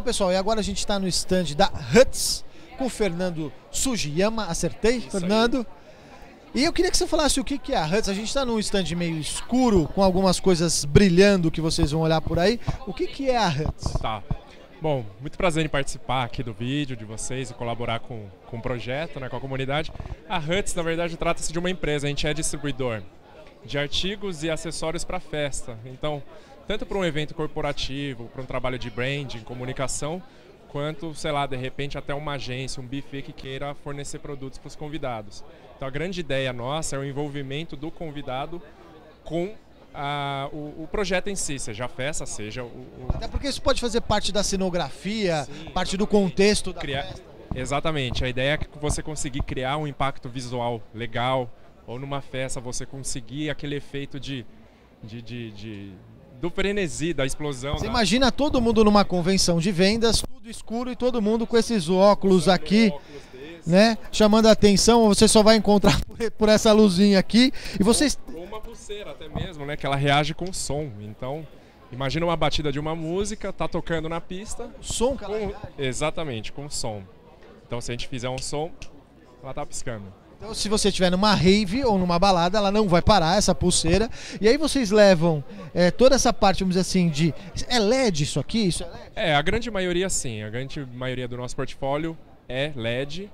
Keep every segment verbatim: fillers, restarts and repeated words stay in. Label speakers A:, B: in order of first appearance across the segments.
A: pessoal, e agora a gente está no stand da Huts com o Fernando Sugiyama, acertei, Isso Fernando? Aí. E eu queria que você falasse o que que é a Huts. A gente está num stand meio escuro, com algumas coisas brilhando que vocês vão olhar por aí. O que que é a Huts?
B: Tá. Bom, muito prazer em participar aqui do vídeo de vocês e colaborar com, com o projeto, né, com a comunidade. A Huts, na verdade, trata-se de uma empresa. A gente é distribuidor de artigos e acessórios para festa. Então, tanto para um evento corporativo, para um trabalho de branding, comunicação, quanto, sei lá, de repente até uma agência, um buffet que queira fornecer produtos para os convidados. Então a grande ideia nossa é o envolvimento do convidado com a, o, o projeto em si, seja a festa, seja o... o...
A: Até porque isso pode fazer parte da cenografia,
B: Sim,
A: parte do contexto da
B: criar...
A: festa.
B: Exatamente, a ideia é que você conseguir criar um impacto visual legal, ou numa festa você conseguir aquele efeito de... de, de, de do frenesi, da explosão.
A: Você
B: da...
A: imagina todo mundo numa convenção de vendas, tudo escuro e todo mundo com esses óculos Usando aqui, óculos né, chamando a atenção. Você só vai encontrar por, por essa luzinha aqui e vocês...
B: Ou uma pulseira até mesmo, né, que ela reage com som. Então, imagina uma batida de uma música, tá tocando na pista.
A: Som, cara.
B: Com... Exatamente, com som. Então, se a gente fizer um som, ela tá piscando.
A: Então, se você estiver numa rave ou numa balada, ela não vai parar, essa pulseira. E aí vocês levam é, toda essa parte, vamos dizer assim, de... É L E D isso aqui? Isso é L E D?
B: É, a grande maioria sim. A grande maioria do nosso portfólio é L E D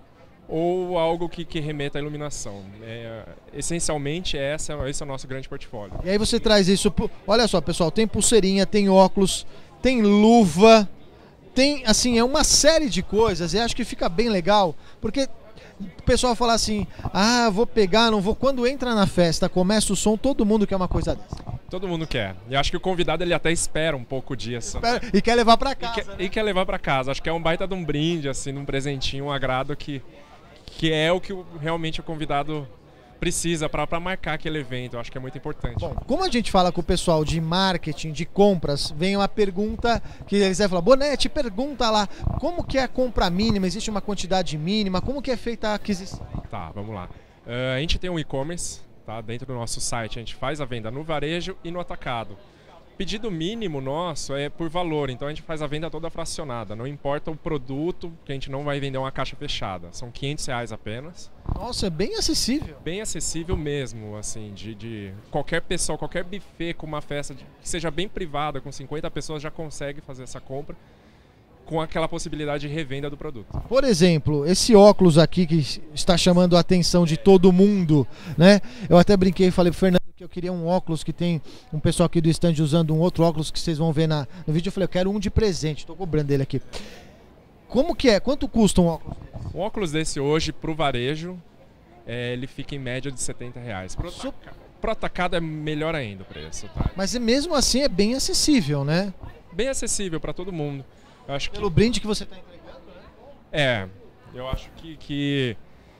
B: ou algo que, que remeta à iluminação. É, essencialmente, essa, esse é o nosso grande portfólio.
A: E aí você traz isso... Olha só, pessoal, tem pulseirinha, tem óculos, tem luva, tem, assim, é uma série de coisas. E acho que fica bem legal, porque... O pessoal fala assim, ah, vou pegar, não vou. Quando entra na festa, começa o som, todo mundo quer uma coisa dessa.
B: Todo mundo quer. E acho que o convidado ele até espera um pouco disso.
A: Espera, e quer levar pra casa.
B: E quer,
A: né?
B: e quer levar pra casa. Acho que é um baita de um brinde, assim, um presentinho, um agrado que, que é o que o, realmente o convidado precisa para marcar aquele evento. Eu acho que é muito importante.
A: Bom, como a gente fala com o pessoal de marketing, de compras, vem uma pergunta que eles vão falar, Bonete, pergunta lá, como que é a compra mínima? Existe uma quantidade mínima? Como que é feita a aquisição?
B: Tá, vamos lá. Uh, a gente tem um e-commerce, tá? Dentro do nosso site, a gente faz a venda no varejo e no atacado. O pedido mínimo nosso é por valor, então a gente faz a venda toda fracionada. Não importa o produto, que a gente não vai vender uma caixa fechada. São quinhentos reais apenas.
A: Nossa, é bem acessível.
B: Bem acessível mesmo, assim, de, de qualquer pessoa, qualquer buffet com uma festa de, que seja bem privada, com cinquenta pessoas, já consegue fazer essa compra com aquela possibilidade de revenda do produto.
A: Por exemplo, esse óculos aqui que está chamando a atenção de todo mundo, né? Eu até brinquei e falei pro Fernando que eu queria um óculos que tem um pessoal aqui do stand usando um outro óculos que vocês vão ver na, no vídeo. Eu falei, eu quero um de presente, estou cobrando ele aqui. Como que é? Quanto custa um óculos?
B: Um óculos desse hoje pro varejo, é, ele fica em média de setenta reais. Pro,
A: Su...
B: pro atacado é melhor ainda o preço, tá?
A: Mas mesmo assim é bem acessível, né?
B: Bem acessível para todo mundo. Eu acho
A: Pelo
B: que...
A: brinde que você está entregando, né?
B: É, eu acho que, que,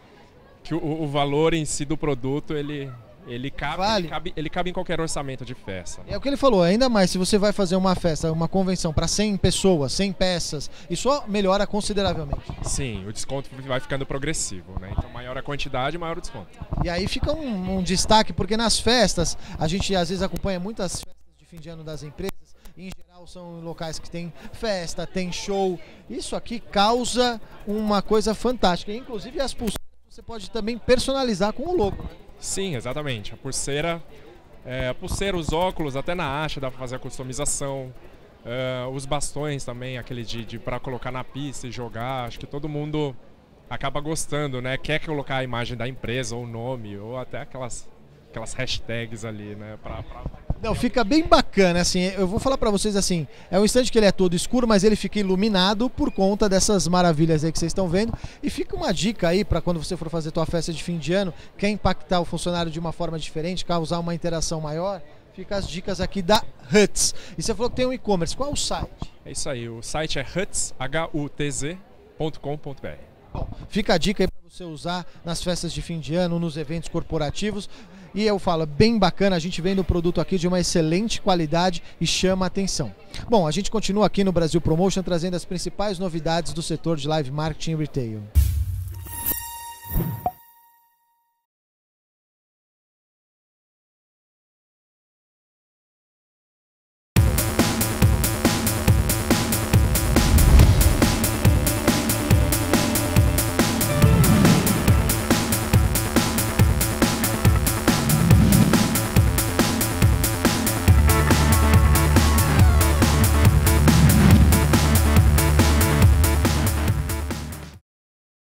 B: que o, o valor em si do produto, ele, ele, cabe,
A: vale.
B: ele, cabe, ele cabe em qualquer orçamento de festa.
A: É o que ele falou, ainda mais se você vai fazer uma festa, uma convenção para cem pessoas, cem peças, isso melhora consideravelmente.
B: Sim, o desconto vai ficando progressivo, né? Então maior a quantidade, maior o desconto.
A: E aí fica um, um destaque, porque nas festas, a gente às vezes acompanha muitas festas de fim de ano das empresas, e em geral são locais que tem festa, tem show. Isso aqui causa uma coisa fantástica. Inclusive as pulseiras você pode também personalizar com o logo.
B: Sim, exatamente. A pulseira, é, a pulseira, os óculos, até na haste dá para fazer a customização. É, os bastões também, aquele de, de para colocar na pista e jogar. Acho que todo mundo acaba gostando, né? Quer colocar a imagem da empresa, ou o nome, ou até aquelas, aquelas hashtags ali, né? Pra, pra...
A: Não, fica bem bacana, assim, eu vou falar pra vocês assim, é um stand que ele é todo escuro, mas ele fica iluminado por conta dessas maravilhas aí que vocês estão vendo. E fica uma dica aí pra quando você for fazer tua festa de fim de ano, quer impactar o funcionário de uma forma diferente, causar uma interação maior, fica as dicas aqui da Huts. E você falou que tem um e-commerce, qual é o site?
B: É isso aí, o site é huts, H U T Z ponto com ponto B R.
A: Bom, fica a dica aí para você usar nas festas de fim de ano, nos eventos corporativos. E eu falo, bem bacana, a gente vende um produto aqui de uma excelente qualidade e chama a atenção. Bom, a gente continua aqui no Brasil Promotion trazendo as principais novidades do setor de live marketing e retail.